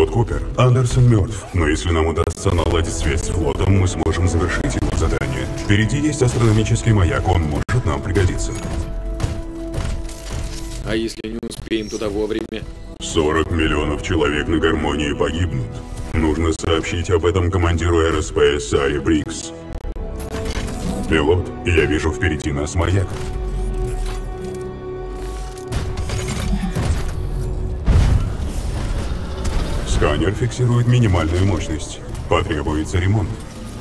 Пилот Купер, Андерсон мертв, но если нам удастся наладить связь с флотом, мы сможем завершить его задание. Впереди есть астрономический маяк, он может нам пригодиться. А если не успеем туда вовремя? 40 миллионов человек на гармонии погибнут. Нужно сообщить об этом командиру РСП Саре Брикс. Пилот, я вижу впереди нас маяк. Сканер фиксирует минимальную мощность. Потребуется ремонт.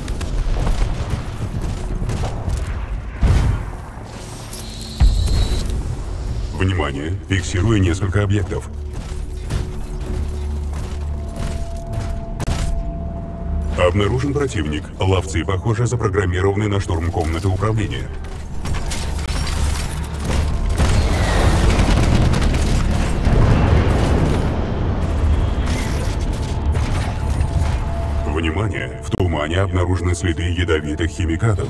Внимание! Фиксирую несколько объектов. Обнаружен противник. Ловцы, похоже, запрограммированы на штурм комнаты управления. Внимание! В тумане обнаружены следы ядовитых химикатов.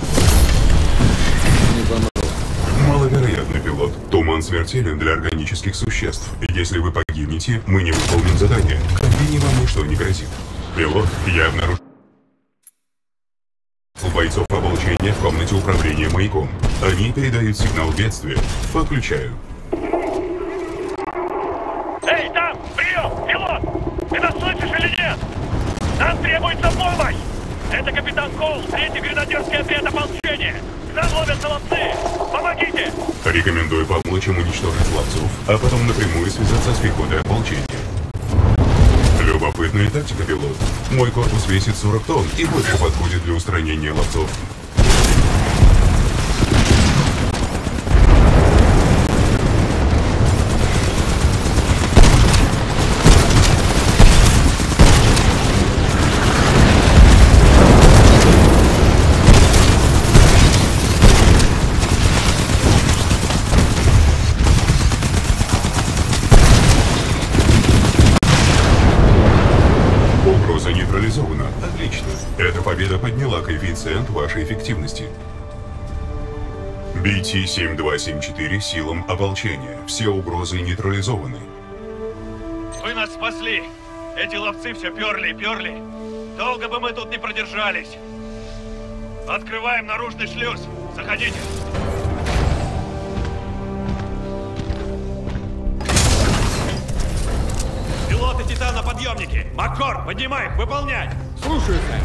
Маловероятно, пилот. Туман смертелен для органических существ. Если вы погибнете, мы не выполним задание. Кабине вам ничто не грозит. Пилот, я обнаружил бойцов ополчения в комнате управления маяком. Они передают сигнал бедствия. Подключаю. Эй, там! Прием! Пилот! Ты нас слышишь или нет? Нам требуется помощь! Это капитан Коул, 3-й гренадерский отряд ополчения! К нам ловятся ловцы! Помогите! Рекомендую помочь им уничтожить ловцов, а потом напрямую связаться с пехотой ополчения. Любопытная тактика, пилот. Мой корпус весит 40 тонн и больше подходит для устранения ловцов. Отлично. Эта победа подняла коэффициент вашей эффективности. BT-7274 силам ополчения. Все угрозы нейтрализованы. Вы нас спасли! Эти ловцы все перли и перли. Долго бы мы тут не продержались. Открываем наружный шлюз. Заходите. Пилоты Титана, подъемники! Маккор, поднимай их, выполнять! Слушаю, сэр.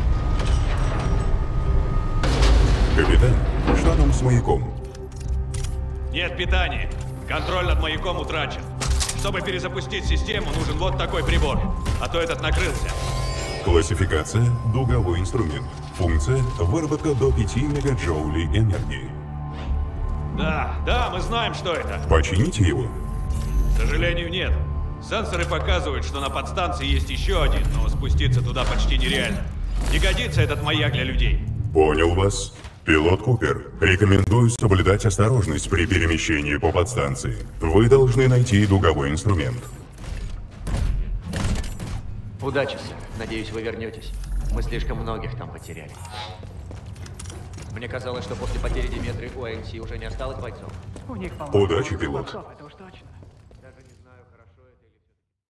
Капитан, что там с маяком? Нет питания. Контроль над маяком утрачен. Чтобы перезапустить систему, нужен вот такой прибор. А то этот накрылся. Классификация – дуговой инструмент. Функция – выработка до 5 мегаджоулей энергии. Да, мы знаем, что это. Почините его. К сожалению, нет. Сенсоры показывают, что на подстанции есть еще один, но спуститься туда почти нереально. Не годится этот маяк для людей. Понял вас. Пилот Купер, рекомендую соблюдать осторожность при перемещении по подстанции. Вы должны найти дуговой инструмент. Удачи, сэр. Надеюсь, вы вернетесь. Мы слишком многих там потеряли. Мне казалось, что после потери Диметры у АНС уже не осталось бойцов. У них, по-моему, Удачи, пилот. это уж точно. Даже не знаю, хорошо это или...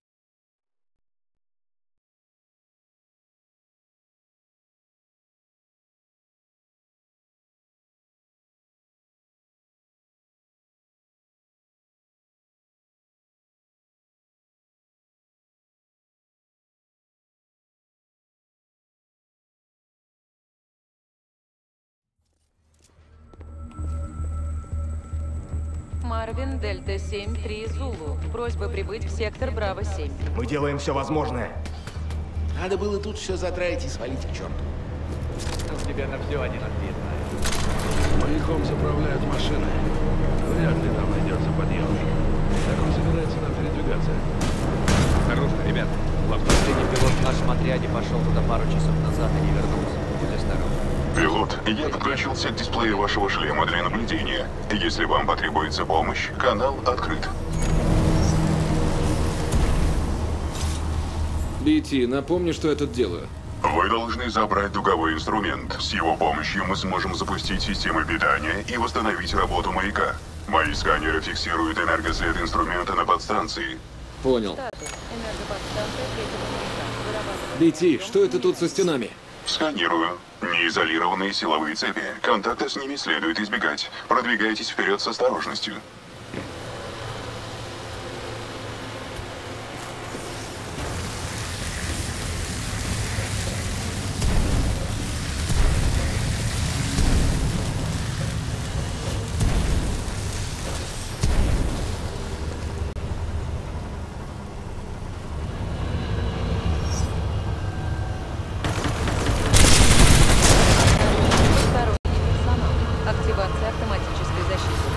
Марвин, Дельта-7-3, Зулу. Просьба прибыть в сектор Браво-7. Мы делаем все возможное. Надо было тут все затравить и свалить к черту. У тебя на все один ответ, Марвин. Маяком заправляют машины. Вряд ли нам найдется подъемник. Как он собирается нам передвигаться? Осторожно, ребята. Последний пилот в нашем отряде пошел туда пару часов назад и не вернулся. Будь осторожен. Пилот, я подключился к дисплею вашего шлема для наблюдения. Если вам потребуется помощь, канал открыт. BT, напомни, что я тут делаю. Вы должны забрать дуговой инструмент. С его помощью мы сможем запустить системы питания и восстановить работу маяка. Мои сканеры фиксируют энергослед инструмента на подстанции. Понял. Статус. Энергоподстанция третьего маяка. Вырабатывает Лети, что это тут со стенами? Сканирую. Неизолированные силовые цепи. Контакта с ними следует избегать. Продвигайтесь вперед с осторожностью. Сторонний персонал. Активация автоматической защиты.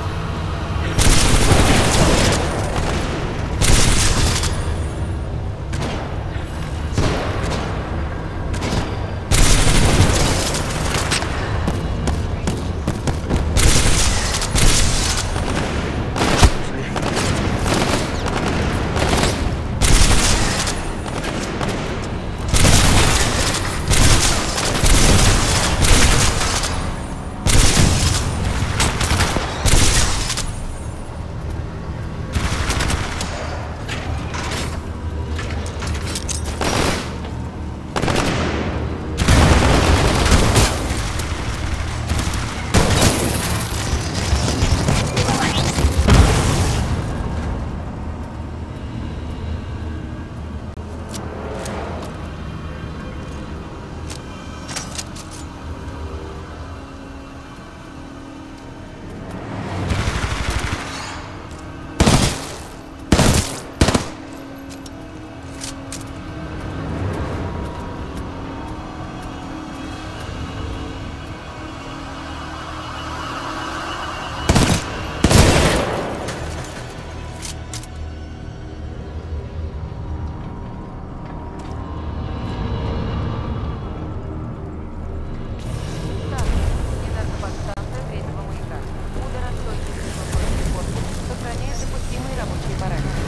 Энергоподстанция третьего маяка. Ударостойкий взрывоопасный корпус. Сохраняет допустимые рабочие параметры.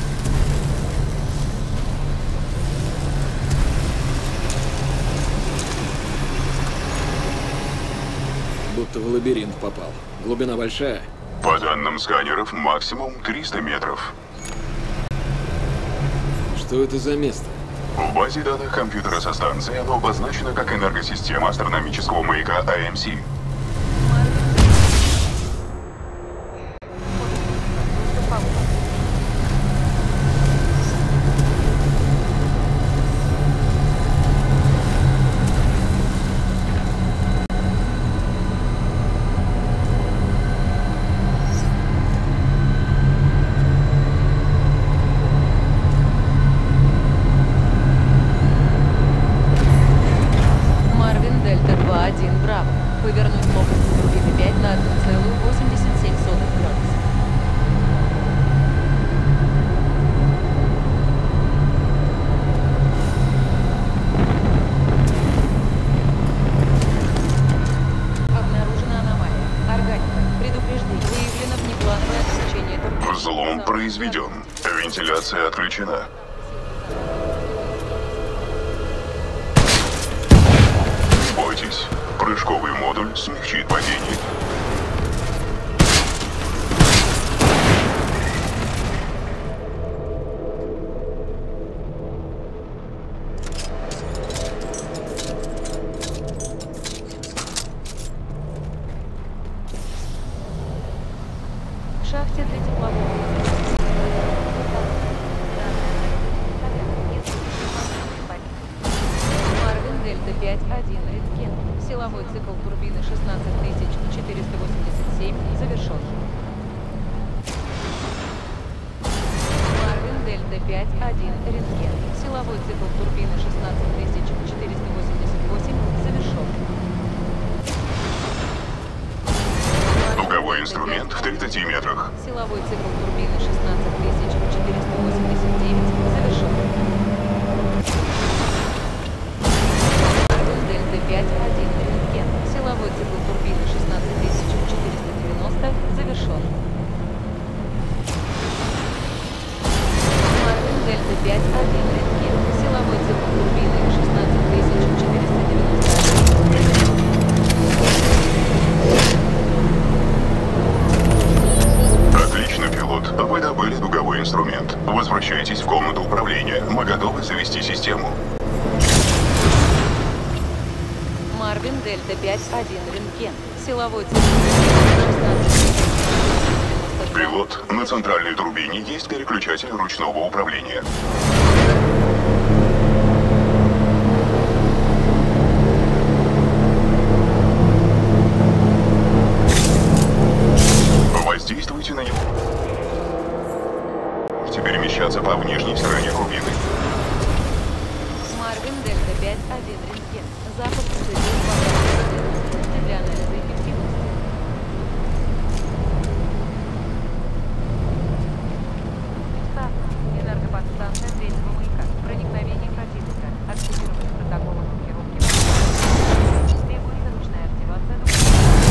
Будто в лабиринт попал. Глубина большая. По данным сканеров, максимум 300 метров. Что это за место? В базе данных компьютера со станции оно обозначено как энергосистема астрономического маяка АМС. Марвин Дельта 2-1 Браво. Повернуть лопасть турбины 5 на 1,87 градуса. Обнаружена аномалия. Органика. Предупреждение. Выявлено внеплановое отключение турбины. Взлом произведен. Вентиляция отключена. Бойтесь. Прыжковый модуль смягчит падение. В шахте для теплового. Марвин Дельта 5-1 Рентген. Силовой цикл турбины 16487 завершен. Марвин Дельта 5-1 Рентген. Силовой цикл турбины 16488 завершен. Дуговой инструмент в 30 метрах. Силовой цикл турбины 16489 завершен. Марвин Дельта 5-1 Рентген. Силовой цикл турбины 16490 завершен. Марвин Дельта 5-1 Рентген. Силовой цикл турбины 16490. Отлично, пилот. Вы добыли дуговой инструмент. Возвращайтесь в комнату управления. Мы готовы завести систему. Марвин, Дельта 5-1, рентген. Силовой центр 16. Пилот, на центральной турбине есть переключатель ручного управления. Воздействуйте на него. Можете перемещаться по внешней стороне турбины. Марвин, Дельта 5-1, рентген. Запуск процедур для анализа эффективности. Энергоподстанция третьего маяка. Проникновение противника. Активировать протокол блокировки. Требуется ручная активация.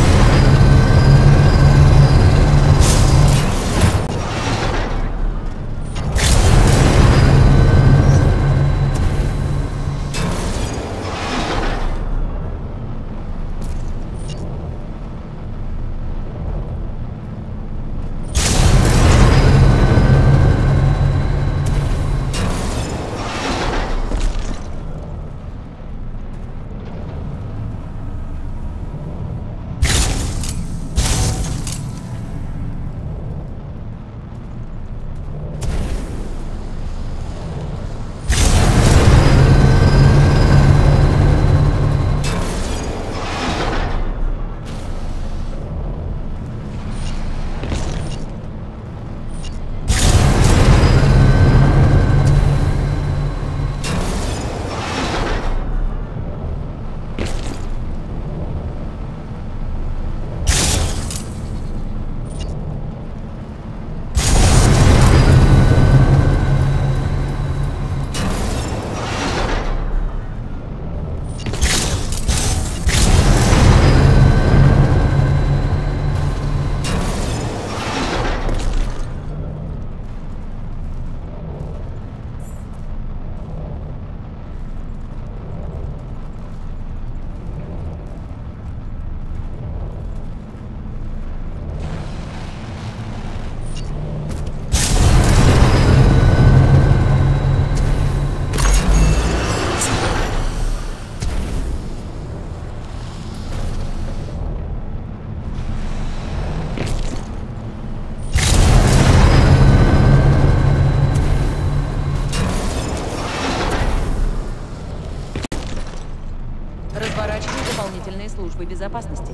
Разворачиваю дополнительные службы безопасности.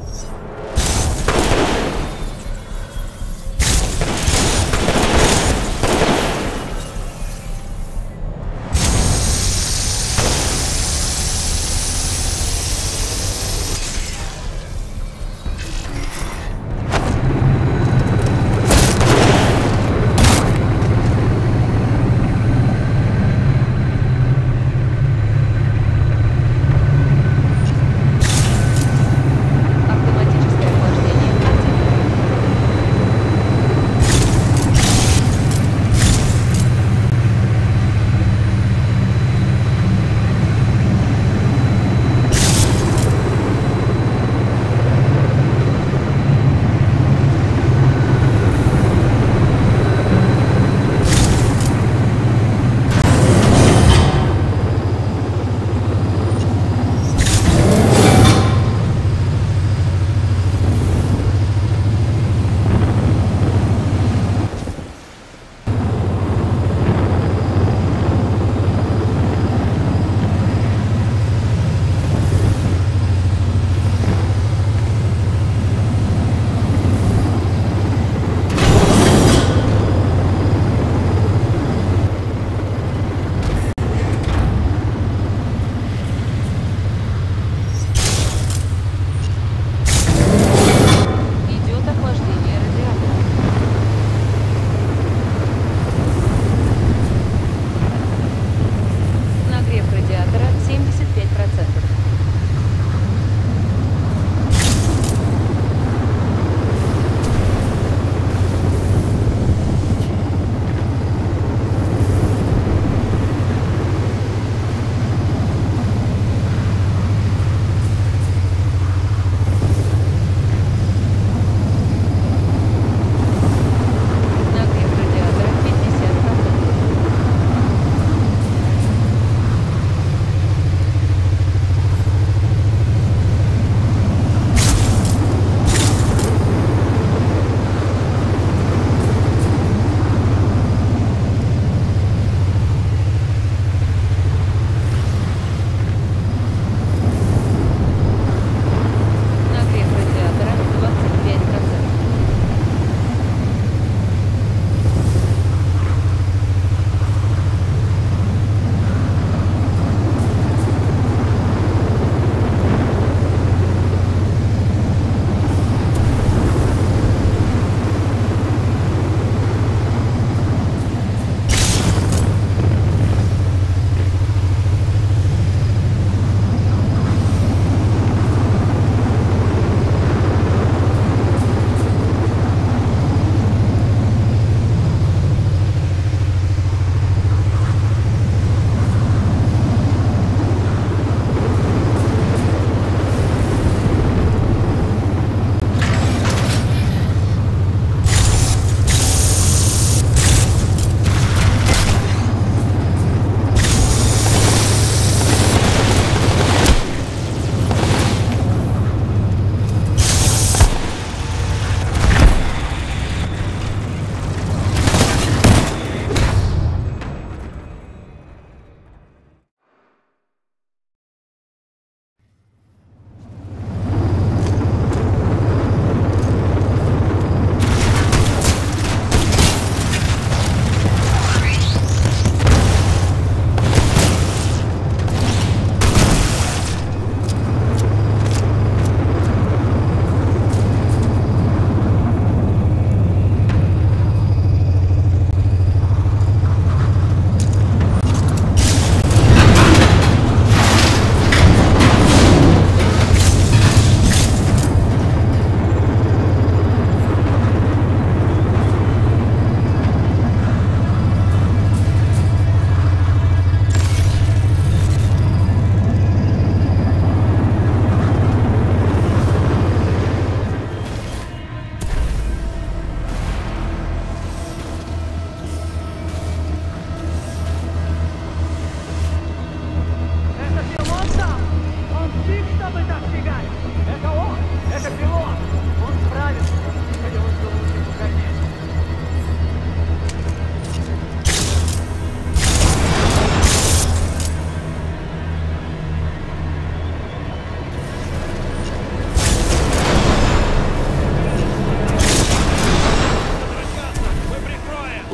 Автоматическая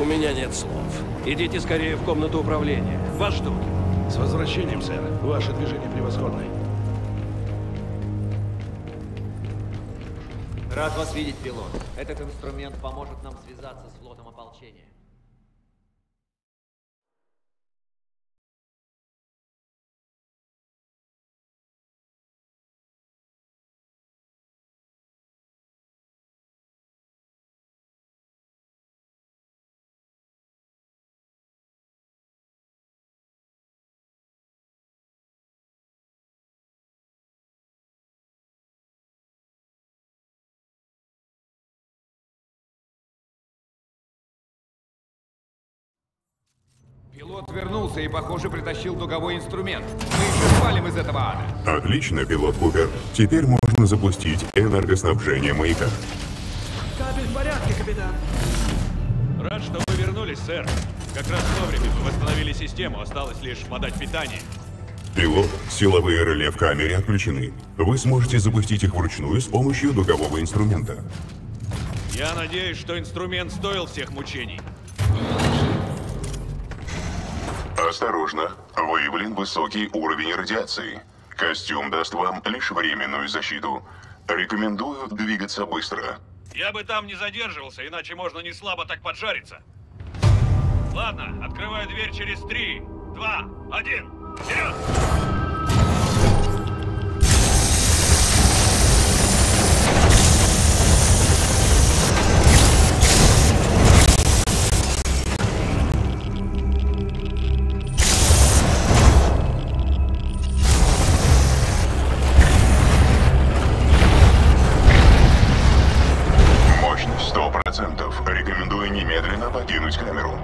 У меня нет слов. Идите скорее в комнату управления. Вас ждут. С возвращением, сэр. Ваше движение превосходное. Рад вас видеть, пилот. Этот инструмент поможет нам связаться с флотом ополчения. Пилот вернулся и, похоже, притащил дуговой инструмент. Мы еще свалим из этого ада. Отлично, пилот Купер. Теперь можно запустить энергоснабжение маяка. Кабель в порядке, капитан. Рад, что вы вернулись, сэр. Как раз вовремя мы восстановили систему, осталось лишь подать питание. Пилот, силовые реле в камере отключены. Вы сможете запустить их вручную с помощью дугового инструмента. Я надеюсь, что инструмент стоил всех мучений. Осторожно, выявлен высокий уровень радиации. Костюм даст вам лишь временную защиту. Рекомендую двигаться быстро. Я бы там не задерживался, иначе можно не слабо так поджариться. Ладно, открываю дверь через 3, 2, 1. Вперед! Мощность 100%. Рекомендую немедленно покинуть камеру.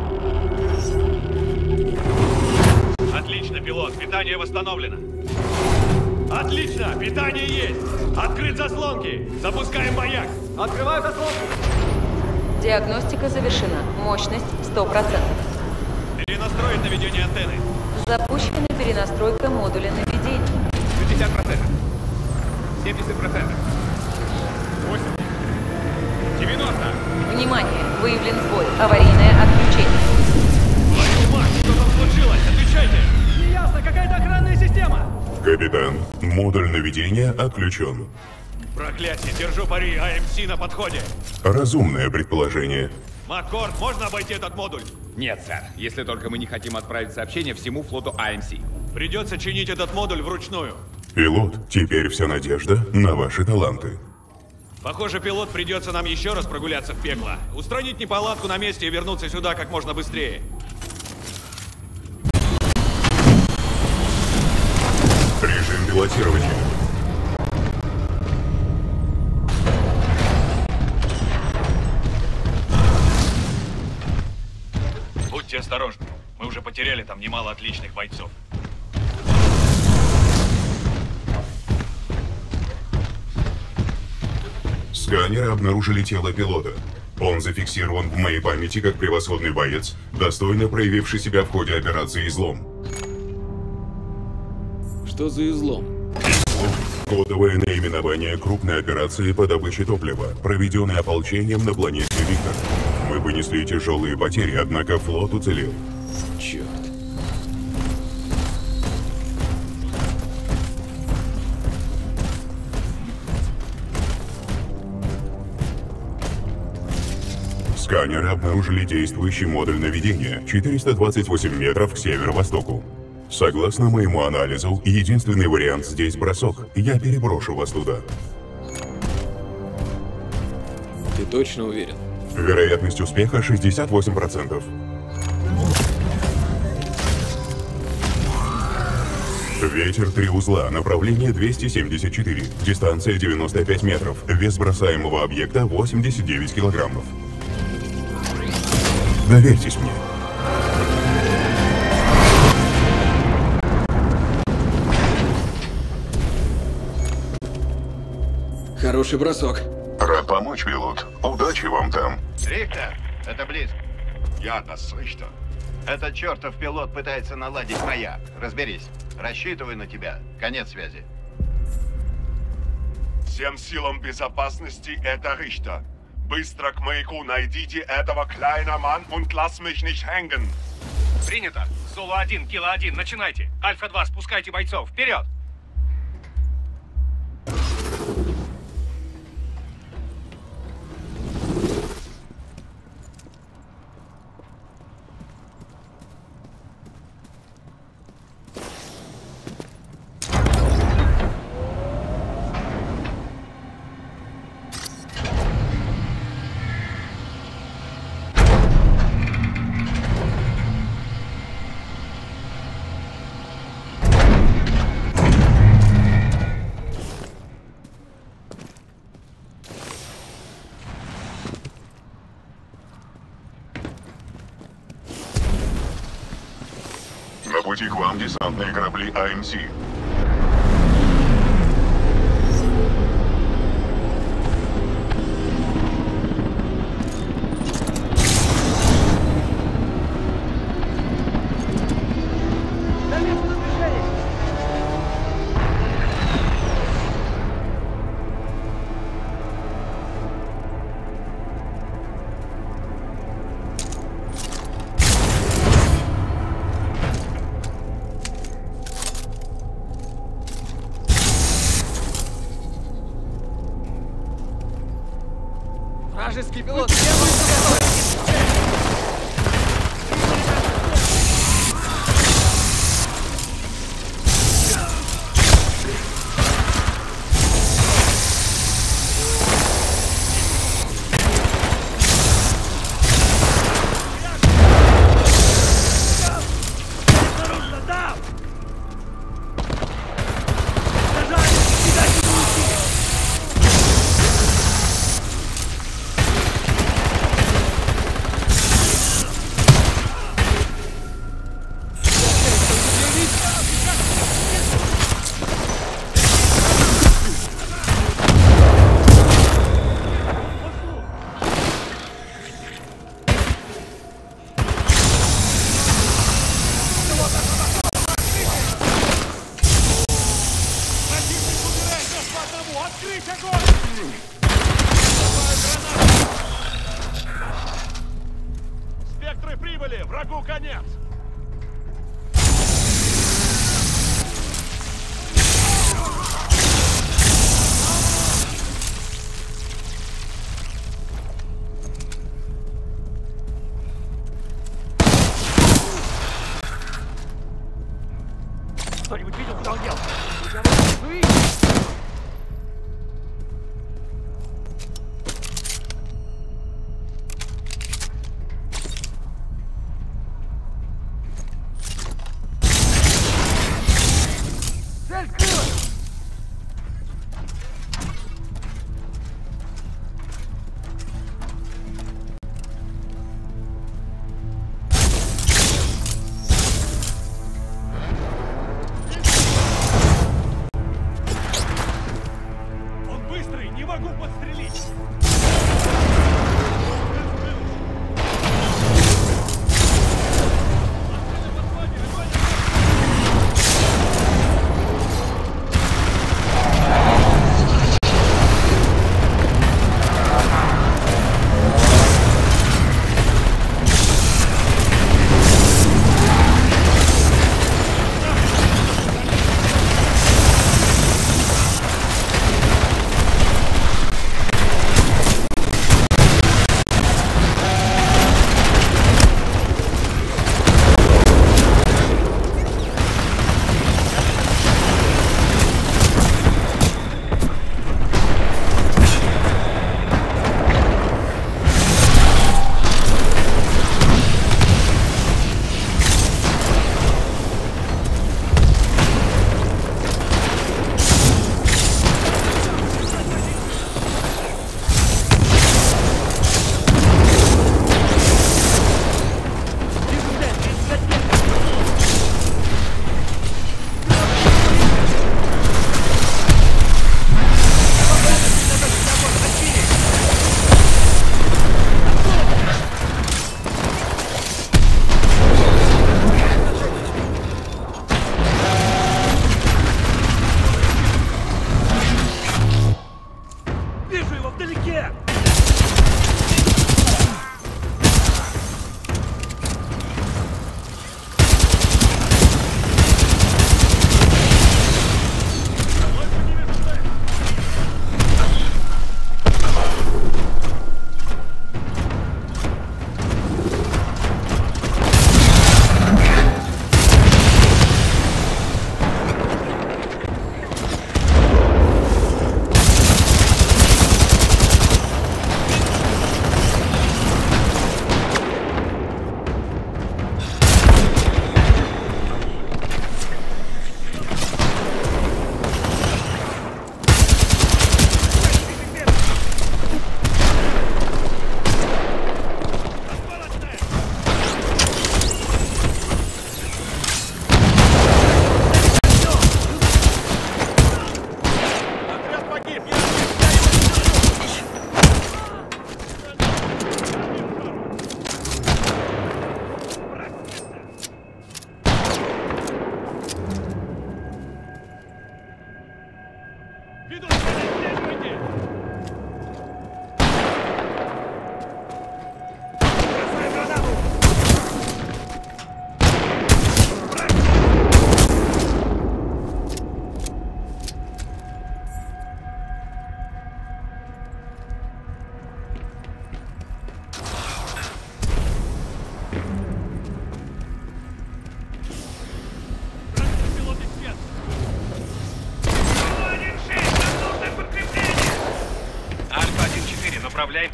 Отлично, пилот, питание восстановлено. Отлично, питание есть. Открыть заслонки. Запускаем маяк. Открываю заслонку. Диагностика завершена. Мощность 100%. Перенастроить наведение антенны. Запущена перенастройка модуля наведения. 60%. 70%. 80%. 90%. Внимание! Выявлен сбой. Аварийное отключение. Твою мать, что там случилось? Отвечайте! Неясно, какая-то охранная система. Капитан, модуль наведения отключен. Проклятие, держу пари, АМС на подходе. Разумное предположение. Маккорд, можно обойти этот модуль? Нет, сэр. Если только мы не хотим отправить сообщение всему флоту АМС. Придется чинить этот модуль вручную. Пилот, теперь вся надежда на ваши таланты. Похоже, пилот, придется нам еще раз прогуляться в пекло. Устранить неполадку на месте и вернуться сюда как можно быстрее. Режим пилотирования. Будьте осторожны. Мы уже потеряли там немало отличных бойцов. Сканеры обнаружили тело пилота. Он зафиксирован в моей памяти как превосходный боец, достойно проявивший себя в ходе операции «Излом». Что за излом? Кодовое наименование крупной операции по добыче топлива, проведенной ополчением на планете Виктор. Мы понесли тяжелые потери, однако флот уцелел. Черт. Сканеры обнаружили действующий модуль наведения 428 метров к северо-востоку. Согласно моему анализу, единственный вариант здесь бросок. Я переброшу вас туда. Ты точно уверен? Вероятность успеха 68%. Ветер 3 узла, направление 274, дистанция 95 метров, вес бросаемого объекта 89 килограммов. Доверьтесь мне. Хороший бросок. Рад помочь, пилот. Удачи вам там. Рихтер, это близко. Я-то слышно. Этот чертов пилот пытается наладить маяк. Разберись. Рассчитываю на тебя. Конец связи. Всем силам безопасности это Рихтер. Быстро к маяку найдите этого Клайнерман und lass mich nicht hängen. Принято. Соло-1, Кило-1, начинайте. Альфа-2, спускайте бойцов. Вперед! На пути к вам десантные корабли АМС. Вражеский пилот! Первый Спектры прибыли! Врагу конец! Кто-нибудь видел, куда он делся?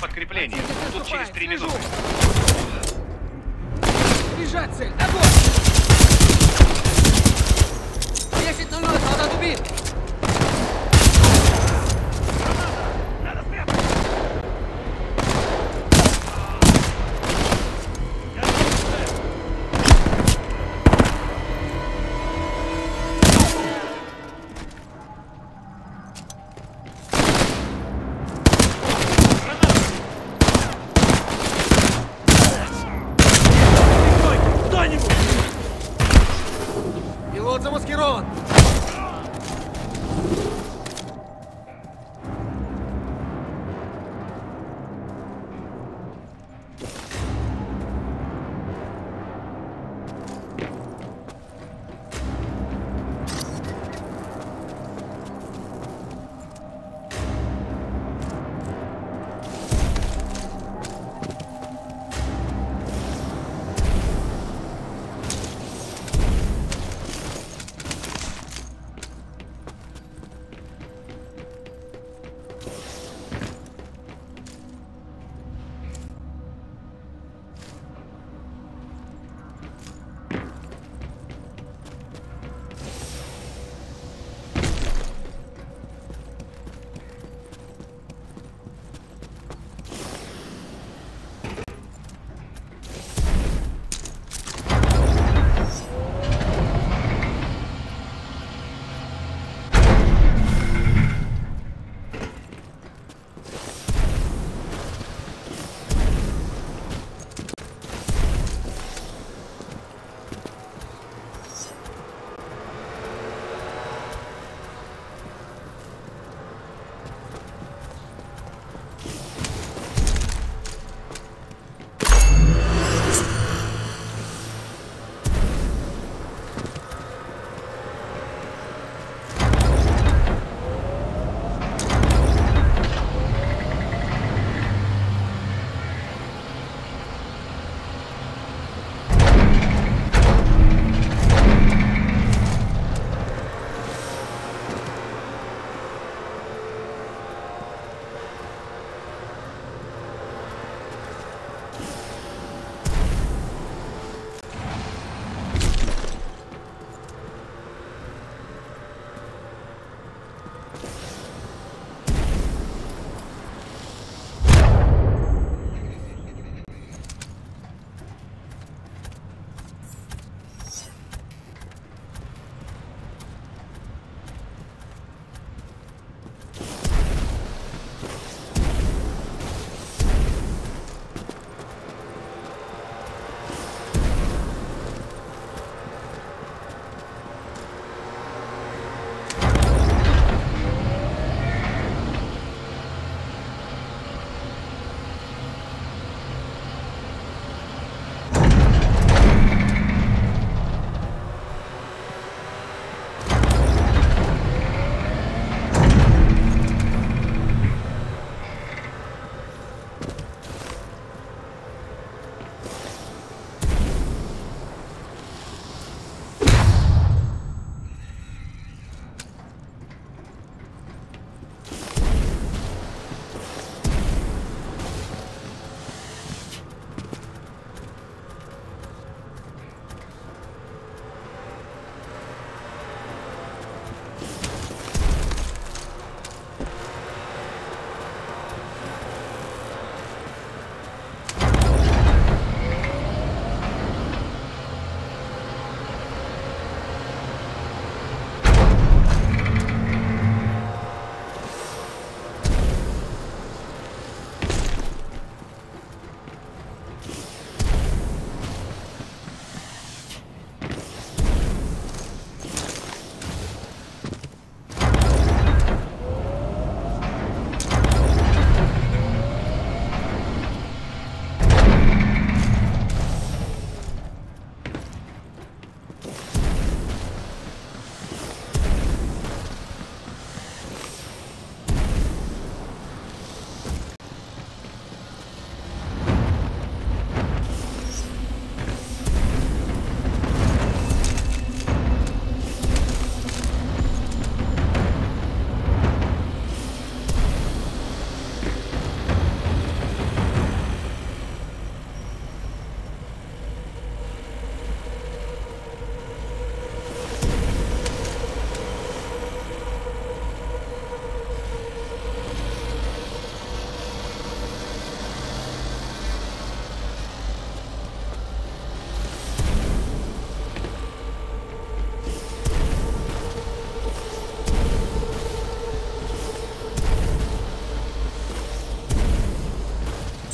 подкрепление. Тут через 3 минуты. Бежать, цель! Огонь! 10:00, солдат убит! Пилот замаскирован!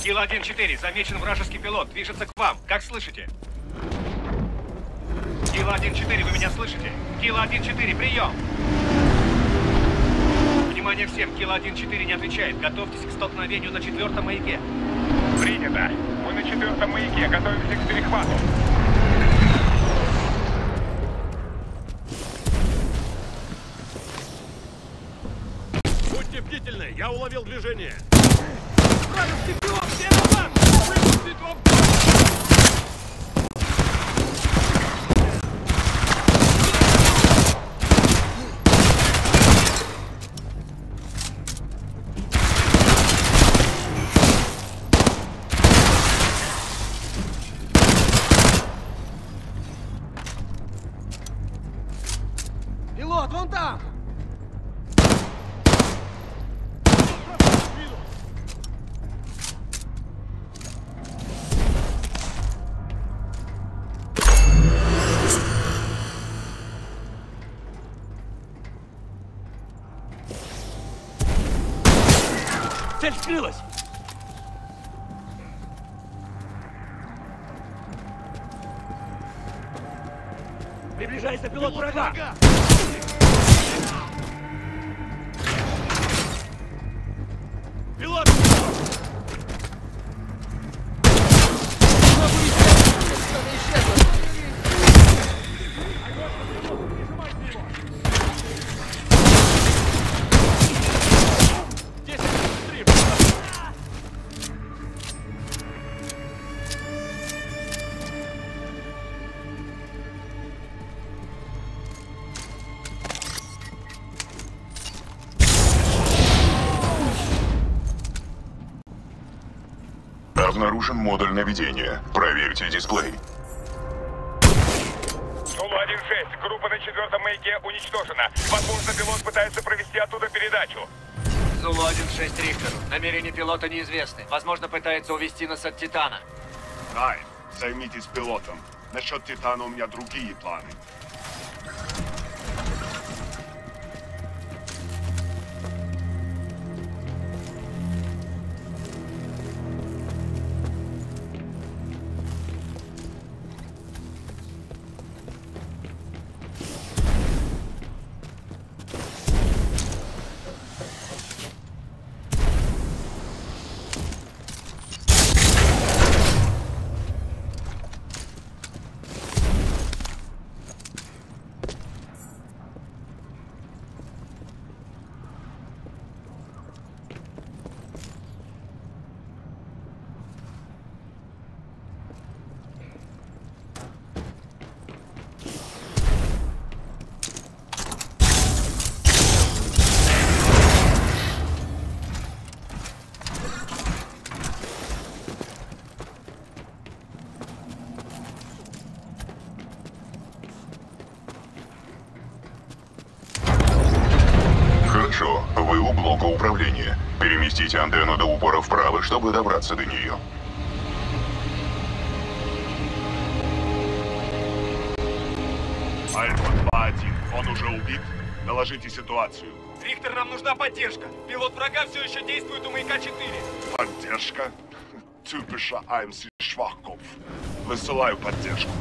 Килл-1-4, замечен вражеский пилот, движется к вам. Как слышите? Килл-1-4, вы меня слышите? Килл-1-4, прием! Внимание всем, Килл-1-4 не отвечает. Готовьтесь к столкновению на 4-м маяке. Принято. Мы на 4-м маяке, готовимся к перехвату. Будьте бдительны, я уловил движение. Вражеский пилот, все назад! Выпустить его в бой! Пилот, вон там! Цель скрылась! Приближается пилот врага! Пилот! Обнаружен модуль наведения. Проверьте дисплей. Зулу-1-6, группа на 4-м маяке уничтожена. Возможно, пилот пытается провести оттуда передачу. Зулу-1-6 Рихтер. Намерения пилота неизвестны. Возможно, пытается увести нас от Титана. Райан, займитесь пилотом. Насчет Титана у меня другие планы. Хорошо, вы у блока управления. Переместите антенну до упора вправо, чтобы добраться до нее. Альфа-2-1, он уже убит? Доложите ситуацию. Рихтер, нам нужна поддержка. Пилот врага все еще действует у маяка 4. Поддержка? Typischer AMC-Schwachkopf. Высылаю поддержку.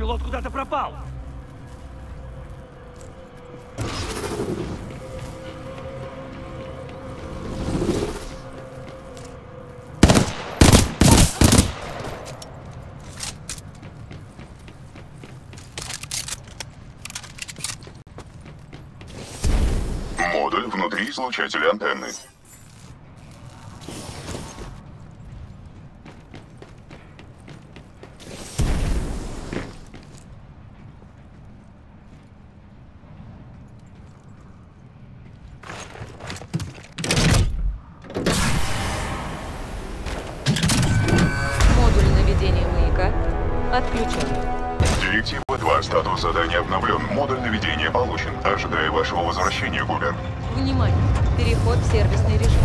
пилот куда-то пропал. Модуль внутри излучателя антенны. Модуль наведения маяка отключен. Директива 2. Статус задания обновлен. Модуль наведения получен. Ожидая вашего возвращения, Кубер. Внимание! Переход в сервисный режим.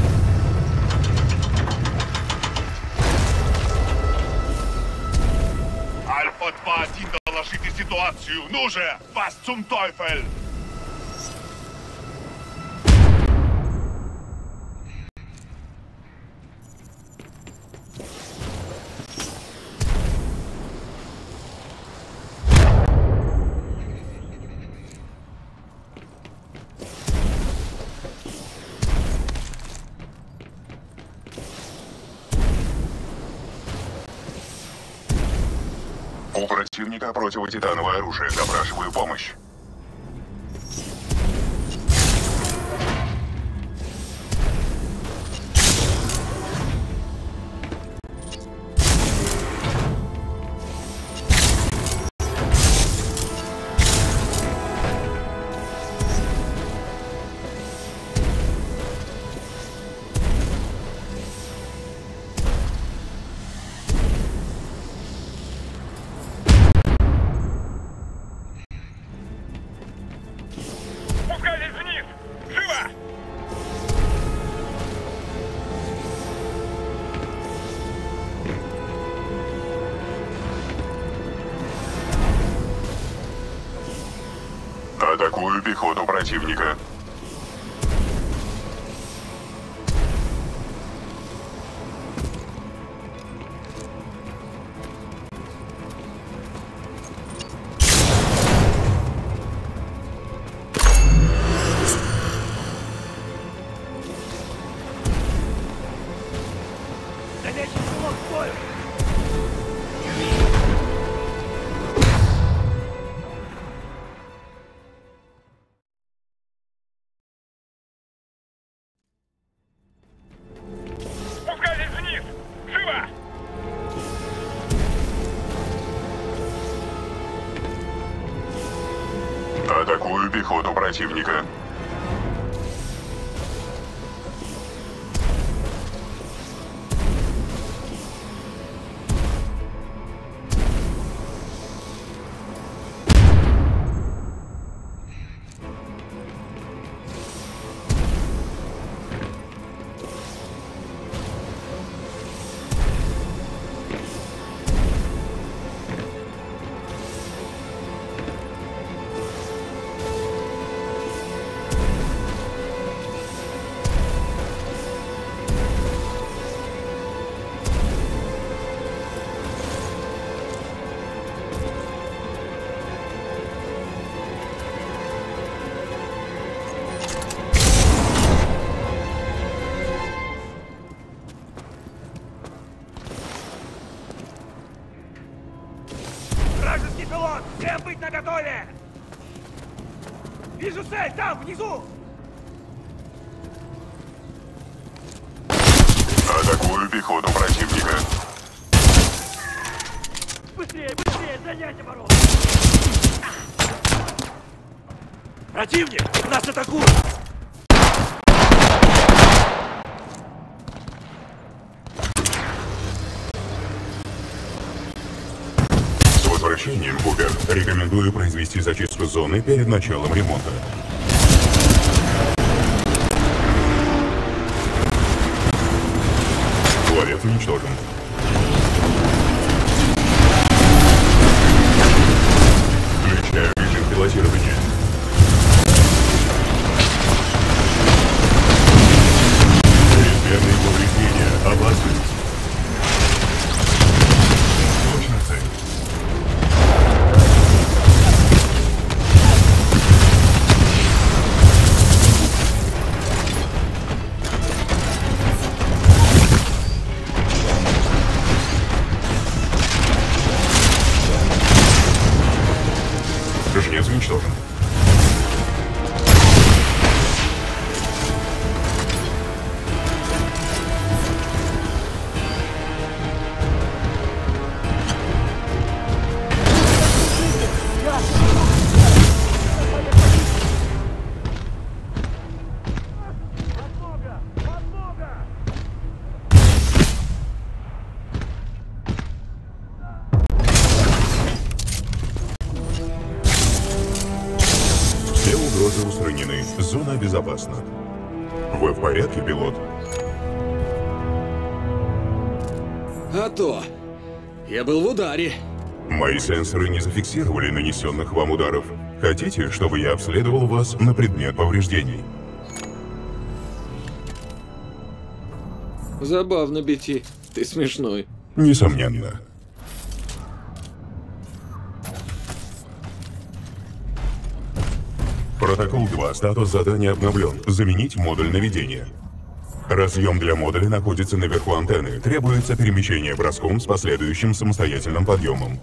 Альфа-2-1, доложите ситуацию. Ну же, was zum Teufel? У противника противотитановое оружие. Запрашиваю помощь. Спускайтесь вниз! Живо! Атакую пехоту противника. Горячий пилот к бою! Спускайтесь вниз! Живо! Атакую пехоту противника. Вражеский пилот! Всем быть наготове! Вижу цель! Там, внизу! Атакую пехоту противника. Быстрее, быстрее! Занять оборону! Противник! Нас атакуют! С возвращением, Кубер. Рекомендую произвести зачистку зоны перед началом ремонта. Ловец уничтожен. Включаю режим пилотирования. Чрезмерные повреждения. Опасность. Точно цель. устранены. Зона безопасна. Вы в порядке, пилот? А то. Я был в ударе. Мои сенсоры не зафиксировали нанесенных вам ударов. Хотите, чтобы я обследовал вас на предмет повреждений? Забавно, Бити. Ты смешной. Несомненно. Протокол 2. Статус задания обновлен. Заменить модуль наведения. Разъем для модуля находится наверху антенны. Требуется перемещение броском с последующим самостоятельным подъемом.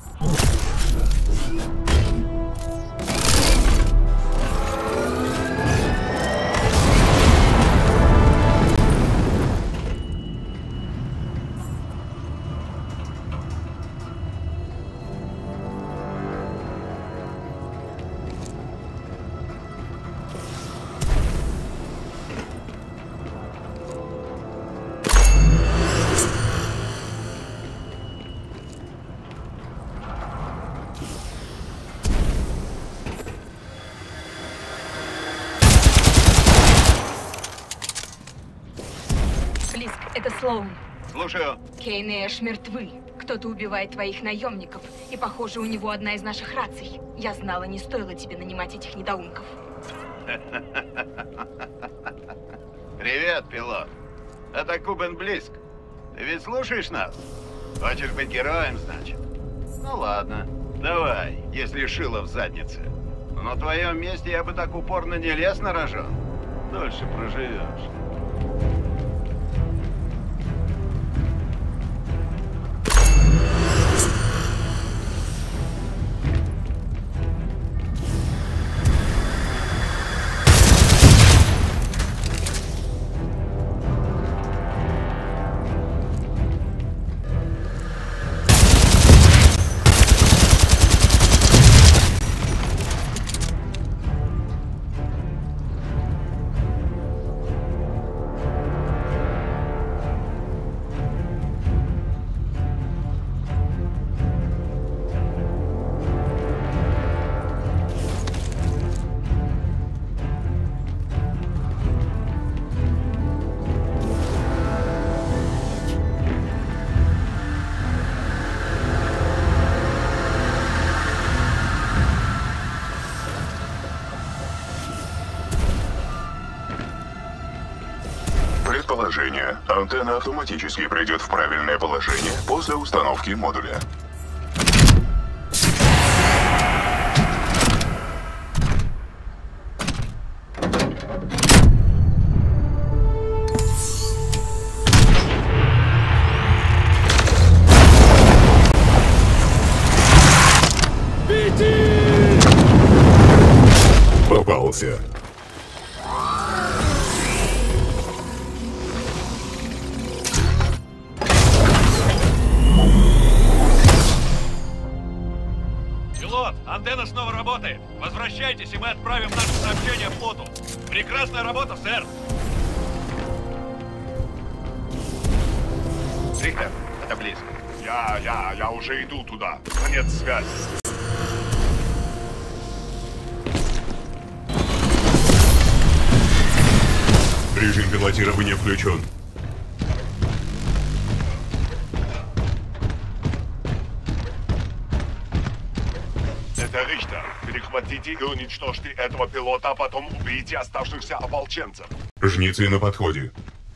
Это Слоун. Слушаю. Кейн и Эш мертвы. Кто-то убивает твоих наемников. И, похоже, у него одна из наших раций. Я знала, не стоило тебе нанимать этих недоумков. Привет, пилот. Это Кубен Блиск. Ты ведь слушаешь нас? Хочешь быть героем, значит? Ну ладно. Давай, если шило в заднице. Но на твоем месте я бы так упорно не лез на рожон. Дольше проживешь. Предположение. Антенна автоматически придет в правильное положение после установки модуля. Попался. Антенна снова работает. Возвращайтесь, и мы отправим наше сообщение флоту. Прекрасная работа, сэр. Рихтер, это близко. Я уже иду туда. Конец связи. Режим пилотирования включен. Это Рихтер. Перехватите и уничтожьте этого пилота, а потом убейте оставшихся ополченцев. Жнецы на подходе.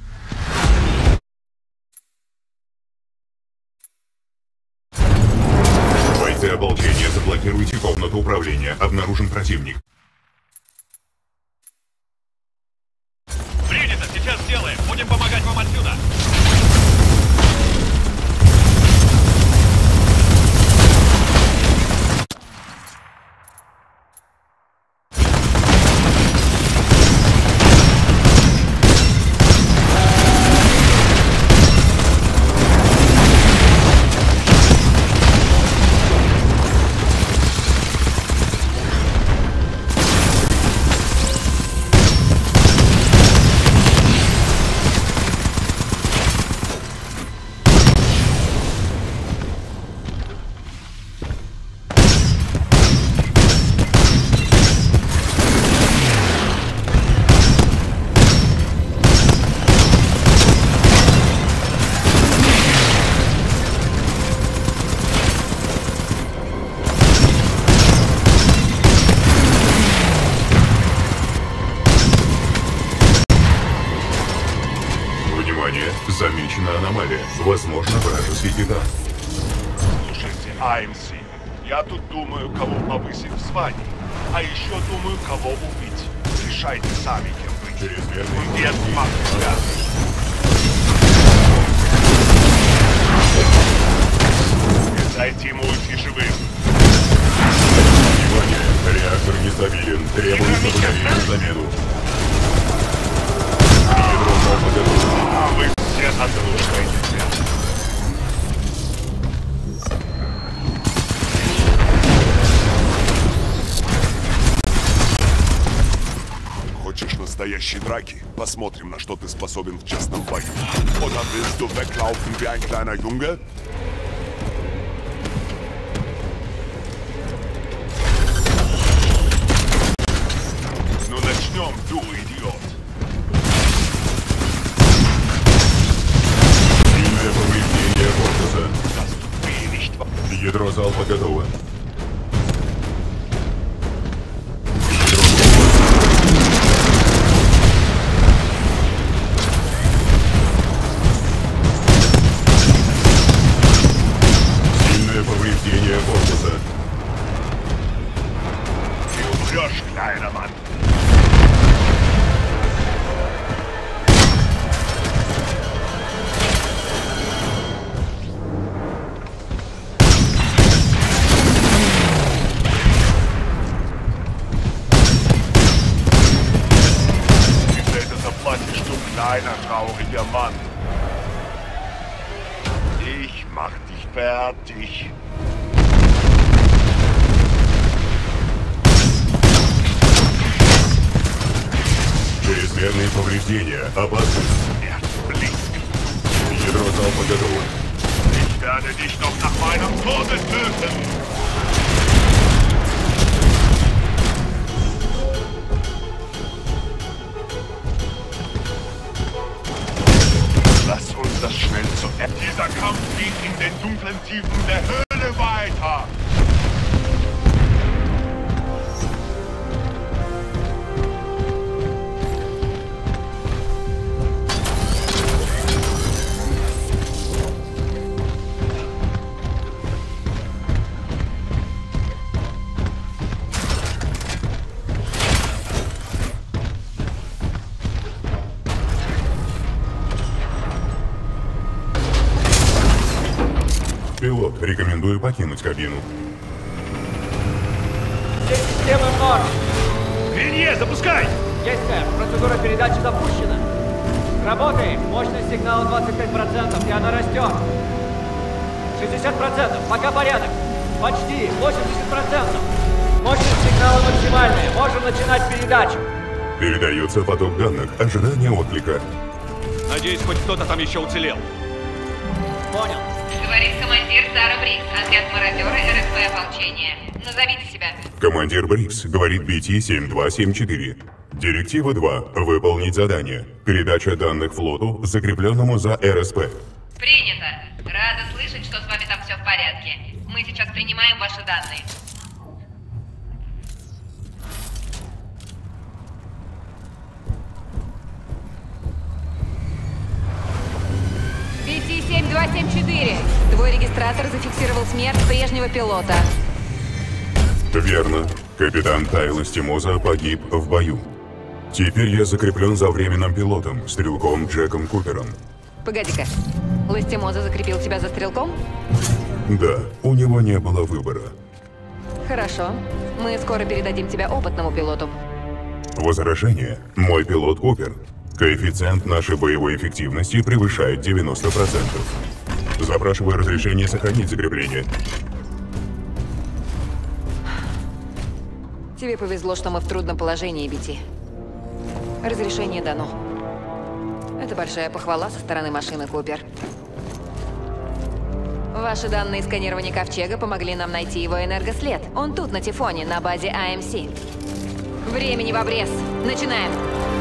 Бойцы ополчения, заблокируйте комнату управления. Обнаружен противник. Принято, сейчас сделаем. Будем помогать вам отсюда. цели. Возможно, вражеский титан. Слушайте, АМС, я тут думаю, кого повысить в звании. А еще думаю, кого убить. Решайте сами, кем быть. Чрезмерный. Нет, маг связан. Дайте ему уйти живым. Внимание! Реактор нестабилен. Требуется подавить замену. Ядро снова готово. А вы все ослушаетесь. Хочешь настоящей драки? Посмотрим, на что ты способен в честном бою. Oder willst du weglaufen wie ein kleiner Junge? Ну начнем, du идиот. Сильное повреждение корпуса. Ядро залпа готово. Сильное повреждение корпуса. Ты умрешь, Клайнеман. Kleiner, trauriger Mann. Ich mach dich fertig. Чрезмерные повреждения. Опасность. Ядро залпа готово. Ich werde dich noch nach meinem Tode töten. Lass uns das schnell zu Ende. Dieser Kampf geht in den dunklen Tiefen der Höhle weiter. Пилот, рекомендую покинуть кабину. Все системы в норме. Гринье, запускай! Есть, сэр. Процедура передачи запущена. Работает. Мощность сигнала 25%, и она растет. 60%. Пока порядок. Почти. 80%. Мощность сигнала максимальная. Можем начинать передачу. Передается поток данных. Ожидание отклика. Надеюсь, хоть кто-то там еще уцелел. Понял. Говорит командир Сара Брикс, отряд мародеры РСП ополчения. Назовите себя. Командир Брикс, говорит BT-7274. Директива 2. Выполнить задание. Передача данных флоту, закрепленному за РСП. Принято. Рада слышать, что с вами там все в порядке. Мы сейчас принимаем ваши данные. BT-7274. Твой регистратор зафиксировал смерть прежнего пилота. Верно. Капитан Тайл Ластимоза погиб в бою. Теперь я закреплен за временным пилотом, стрелком Джеком Купером. Погоди-ка. Ластимоза закрепил тебя за стрелком? Да, у него не было выбора. Хорошо. Мы скоро передадим тебя опытному пилоту. Возражение. Мой пилот Купер. Коэффициент нашей боевой эффективности превышает 90%. Запрашиваю разрешение сохранить закрепление. Тебе повезло, что мы в трудном положении, BT. Разрешение дано. Это большая похвала со стороны машины Купер. Ваши данные сканирования Ковчега помогли нам найти его энергослед. Он тут, на Тифоне, на базе АМС. Времени в обрез. Начинаем.